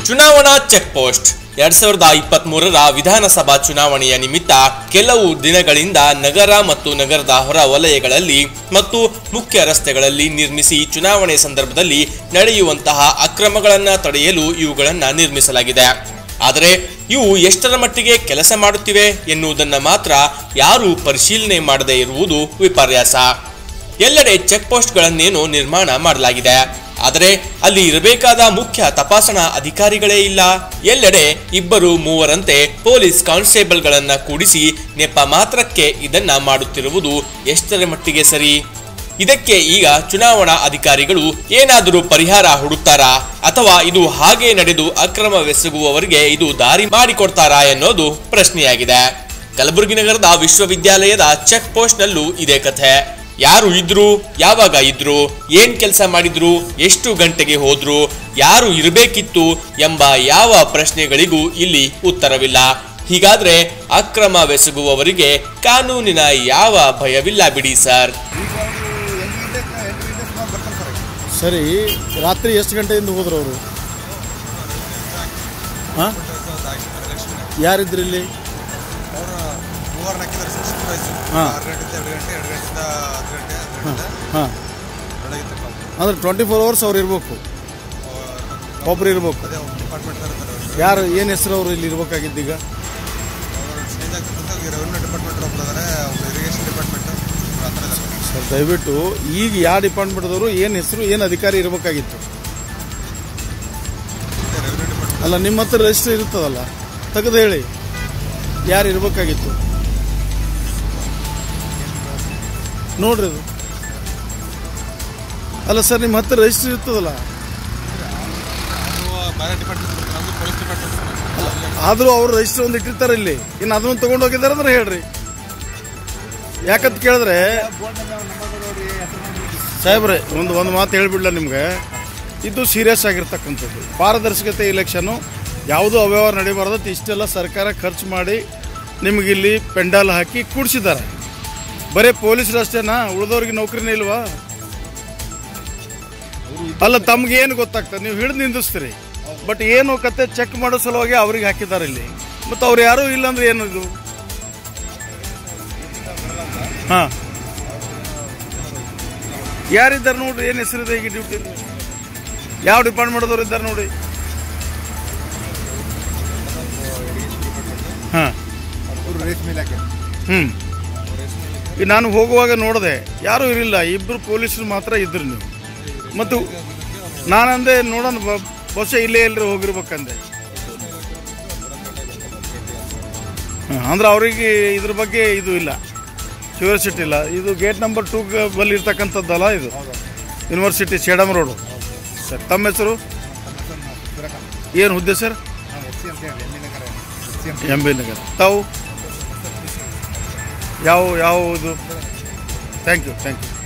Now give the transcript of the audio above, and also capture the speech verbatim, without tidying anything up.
ಚುನಾವಣಾ check post ಎರಡ್ ಸಾವಿರದ ಇಪ್ಪತ್ತ್ ಮೂರರ ವಿಧಾನಸಭಾ ಚುನಾವಣೆಯ ನಿಮಿತ್ತ ಕೆಲವು ದಿನಗಳಿಂದ ನಗರ ಮತ್ತು ನಗರದ ಹೊರ ವಲಯಗಳಲ್ಲಿ ಮತ್ತು ಮುಖ್ಯ ರಸ್ತೆಗಳಲ್ಲಿ ನಿರ್ಮಿಸಿ ಚುನಾವಣೆ ಸಂದರ್ಭದಲ್ಲಿ ನಡೆಯುವಂತಹ ಅಕ್ರಮಗಳನ್ನು ತಡೆಯಲು ಇವುಗಳನ್ನು ನಿರ್ಮಿಸಲಾಗಿದೆ. ಆದರೆ ಇವು ಎಷ್ಟರ ಮಟ್ಟಿಗೆ ಕೆಲಸ ಮಾಡುತ್ತಿವೆ ಎನ್ನುವುದನ್ನು ಮಾತ್ರ ಯಾರೂ ಪರಿಶೀಲನೆ ಮಾಡದೇ ಇರುವುದು ವಿಪರ್ಯಾಸ. ಎಲ್ಲೆಡೆ ಚೆಕ್ ಪೋಸ್ಟ್ಗಳನ್ನೇನೋ ನಿರ್ಮಾಣ ಮಾಡಲಾಗಿದೆ, ಆದರೆ ಅಲ್ಲಿ ಇರಬೇಕಾದ ಮುಖ್ಯ ತಪಾಸಣಾ ಅಧಿಕಾರಿಗಳೇ ಇಲ್ಲ. ಎಲ್ಲೆಡೆ ಇಬ್ಬರು ಮೂವರಂತೆ ಪೊಲೀಸ್ ಕಾನ್ಸ್ಟೇಬಲ್ಗಳನ್ನ ಕೂಡಿಸಿ ನೆಪ ಮಾತ್ರಕ್ಕೆ ಇದನ್ನ ಮಾಡುತ್ತಿರುವುದು ಎಷ್ಟರ ಮಟ್ಟಿಗೆ ಸರಿ? ಇದಕ್ಕೆ ಈಗ ಚುನಾವಣಾ ಅಧಿಕಾರಿಗಳು ಏನಾದರೂ ಪರಿಹಾರ ಹುಡುಕ್ತಾರಾ ಅಥವಾ ಇದು ಹಾಗೆ ನಡೆದು ಅಕ್ರಮವೆಸಗುವವರಿಗೆ ಇದು ದಾರಿ ಮಾಡಿಕೊಡ್ತಾರಾ ಎನ್ನೋದು ಪ್ರಶ್ನೆಯಾಗಿದೆ. ಕಲಬುರಗಿ ನಗರದ ವಿಶ್ವವಿದ್ಯಾಲಯದ ಚೆಕ್ ಪೋಸ್ಟ್ ನಲ್ಲೂ ಇದೇ ಕಥೆ. ಯಾರು ಇದ್ರು, ಯಾವಾಗ ಇದ್ರು, ಏನ್ ಕೆಲಸ ಮಾಡಿದ್ರು, ಎಷ್ಟು ಗಂಟೆಗೆ ಹೋದ್ರು, ಯಾರು ಇರಬೇಕಿತ್ತು ಎಂಬ ಯಾವ ಪ್ರಶ್ನೆಗಳಿಗೂ ಇಲ್ಲಿ ಉತ್ತರವಿಲ್ಲ. ಹೀಗಾದ್ರೆ ಅಕ್ರಮವೆಸಗುವವರಿಗೆ ಕಾನೂನಿನ ಯಾವ ಭಯವಿಲ್ಲ ಬಿಡಿ ಸರ್. ಸರಿ, ರಾತ್ರಿ ಎಷ್ಟು ಗಂಟೆಯಿಂದ ಹೋದ್ರು ಅವರು? ಹಾಂ, ಯಾರಿದ್ರು ಇಲ್ಲಿ? ಹಾಂ ಹಾಂ ಅಂದ್ರೆ ಟ್ವೆಂಟಿ ಫೋರ್ ಅವರ್ಸ್ ಅವ್ರು ಇರ್ಬೇಕು, ಒಬ್ರು ಇರ್ಬೇಕು. ಯಾರು, ಏನು ಹೆಸರು ಅವರು ಇಲ್ಲಿ ಇರ್ಬೇಕಾಗಿದ್ದೀಗ? ಸರ್ ದಯವಿಟ್ಟು ಈಗ ಯಾವ ಡಿಪಾರ್ಟ್ಮೆಂಟ್ದವರು, ಏನು ಹೆಸರು, ಏನು ಅಧಿಕಾರಿ ಇರಬೇಕಾಗಿತ್ತು? ಅಲ್ಲ, ನಿಮ್ಮ ಹತ್ರ ರಿಜಿಸ್ಟರ್ ಇರ್ತದಲ್ಲ, ತೆಗೆದು ಹೇಳಿ ಯಾರು ಇರಬೇಕಾಗಿತ್ತು ನೋಡ್ರಿ. ಅದು ಅಲ್ಲ ಸರ್, ನಿಮ್ಮ ಹತ್ರ ರಿಜಿಸ್ಟರ್ ಇರ್ತದಲ್ಲ, ಆದರೂ ಅವ್ರು ರಿಜಿಸ್ಟರ್ ಒಂದು ಇಟ್ಟಿರ್ತಾರೆ ಇಲ್ಲಿ. ಇನ್ನು ಅದನ್ನು ತಗೊಂಡು ಹೋಗಿದ್ದಾರೆ ಅಂದ್ರೆ ಹೇಳ್ರಿ. ಯಾಕಂತ ಕೇಳಿದ್ರೆ ಸಾಹೇಬ್ರೆ, ಒಂದು ಒಂದು ಮಾತು ಹೇಳ್ಬಿಡ್ಲ ನಿಮ್ಗೆ, ಇದು ಸೀರಿಯಸ್ ಆಗಿರ್ತಕ್ಕಂಥದ್ದು. ಪಾರದರ್ಶಕತೆ ಇಲೆಕ್ಷನ್ನು, ಯಾವುದೂ ಅವ್ಯವಹಾರ ನಡೀಬಾರ್ದು. ಇಷ್ಟೆಲ್ಲ ಸರ್ಕಾರ ಖರ್ಚು ಮಾಡಿ ನಿಮಗಿಲ್ಲಿ ಪೆಂಡಾಲ್ ಹಾಕಿ ಕೂಡಿಸಿದ್ದಾರೆ. ಬರೀ ಪೊಲೀಸರು ಅಷ್ಟೇನಾ? ಉಳಿದವ್ರಿಗೆ ನೌಕರಿನೇ ಇಲ್ವಾ? ಅಲ್ಲ, ತಮ್ಗೇನು ಗೊತ್ತಾಗ್ತದೆ? ನೀವು ಹಿಡಿದು ನಿಂದಿಸ್ತೀರಿ, ಬಟ್ ಏನು ಕತೆ ಚೆಕ್ ಮಾಡೋ ಸಲುವಾಗಿ ಅವ್ರಿಗೆ ಹಾಕಿದ್ದಾರೆ ಇಲ್ಲಿ. ಮತ್ತು ಅವ್ರು ಯಾರೂ ಇಲ್ಲಾಂದ್ರೆ ಏನಿದು? ಹಾಂ, ಯಾರಿದ್ದಾರೆ ನೋಡ್ರಿ, ಏನು ಹೆಸರಿದೆ ಈಗ ಡ್ಯೂಟಿ? ಯಾವ ಡಿಪಾರ್ಟ್ಮೆಂಟ್ದವ್ರು ಇದ್ದಾರೆ ನೋಡಿ? ಹಾಂ, ಹ್ಞೂ ಈಗ ನಾನು ಹೋಗುವಾಗ ನೋಡಿದೆ, ಯಾರೂ ಇರಲಿಲ್ಲ, ಇಬ್ಬರು ಪೊಲೀಸರು ಮಾತ್ರ ಇದ್ರು. ನೀವು ಮತ್ತು ನಾನಂದೆ ನೋಡೋಣ, ಬಹುಶಃ ಇಲ್ಲೇ ಎಲ್ಲರೂ ಹೋಗಿರ್ಬೇಕಂದೆ. ಹಾಂ, ಅಂದ್ರೆ ಅವರಿಗೆ ಇದ್ರ ಬಗ್ಗೆ ಇದು ಇಲ್ಲ, ಕ್ಯೂರಿಯಾಸಿಟಿ ಇಲ್ಲ. ಇದು ಗೇಟ್ ನಂಬರ್ ಟೂ ಬಲ್ಲಿ ಇರ್ತಕ್ಕಂಥದ್ದಲ್ಲ ಇದು, ಯೂನಿವರ್ಸಿಟಿ ಸೇಡಮ್ ರೋಡು. ಸರ್, ತಮ್ಮ ಹೆಸರು ಏನು ಹುದ್ದೆ ಸರ್? ಎಂ ಬಿ ನಗರ. ತಾವು ಯಾವ ಯಾವ ಇದು? Thank you thank you